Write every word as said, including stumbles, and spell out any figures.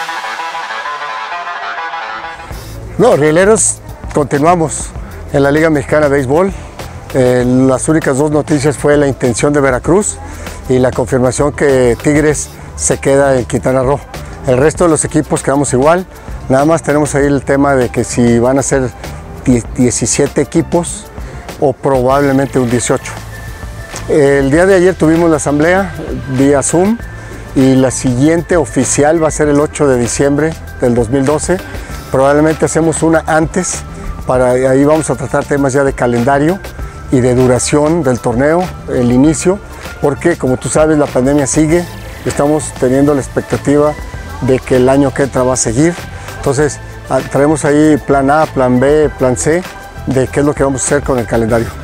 No, Rieleros, continuamos en la Liga Mexicana de Béisbol. Eh, las únicas dos noticias fue la intención de Veracruz y la confirmación que Tigres se queda en Quintana Roo. El resto de los equipos quedamos igual, nada más tenemos ahí el tema de que si van a ser diecisiete equipos o probablemente un dieciocho. El día de ayer tuvimos la asamblea vía Zoom y la siguiente oficial va a ser el ocho de diciembre del dos mil doce. Probablemente hacemos una antes, para ahí vamos a tratar temas ya de calendario y de duración del torneo, el inicio, porque como tú sabes la pandemia sigue, estamos teniendo la expectativa de que el año que entra va a seguir, entonces traemos ahí plan A, plan B, plan C, de qué es lo que vamos a hacer con el calendario.